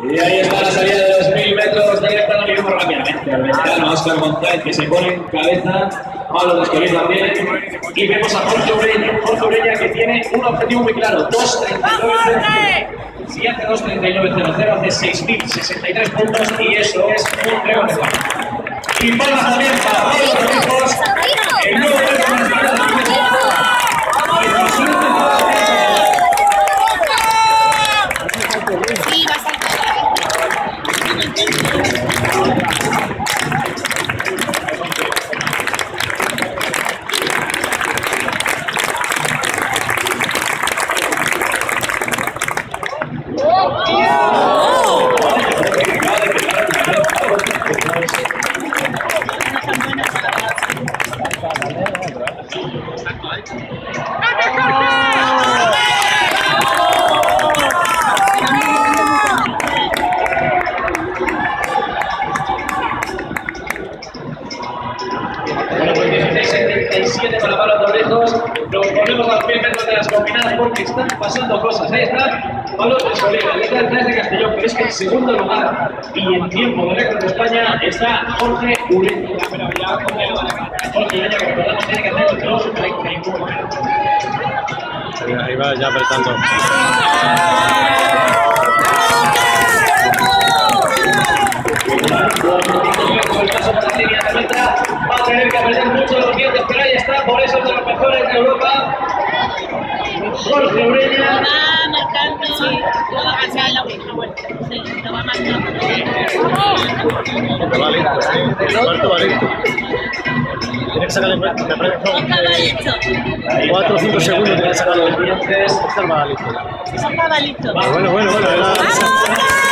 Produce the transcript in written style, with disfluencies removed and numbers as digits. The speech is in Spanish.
Y ahí está la salida de los 1000 metros, ahí está la misma rápidamente. El veterano Óscar González que se pone en cabeza, Pablo Descolín también. Y vemos a Jorge Ureña que tiene un objetivo muy claro, 2.39.00. Si hace 2.39.00 hace 6.063 puntos y eso es un récord de España. Y palmas también para Pablo Torrijos, el nuevo récord nacional de para Pablo Torrijos. Nos ponemos a los 100 metros de las combinadas porque están pasando cosas. Ahí está Pablo Descolín, el líder de Castellón, pero es que en segundo lugar y en tiempo de récord de España está Jorge Ureña. Jorge Ureña, que recordamos tiene que hacer 2.31 metros. Ahí va ya apretando. Va a tener que apretar mucho los dientes, pero ahí está, por eso es de los mejores de Europa. Jorge Ureña. Va marcando, sí, lo va a pasar en la última vuelta. Sí, lo va marcando. Va listo, el cuarto va listo. Tiene que sacarle, me parece que son 4 o 5 segundos, tiene que sacarlo. Los dientes. Va listo. Eso estaba listo. Bueno.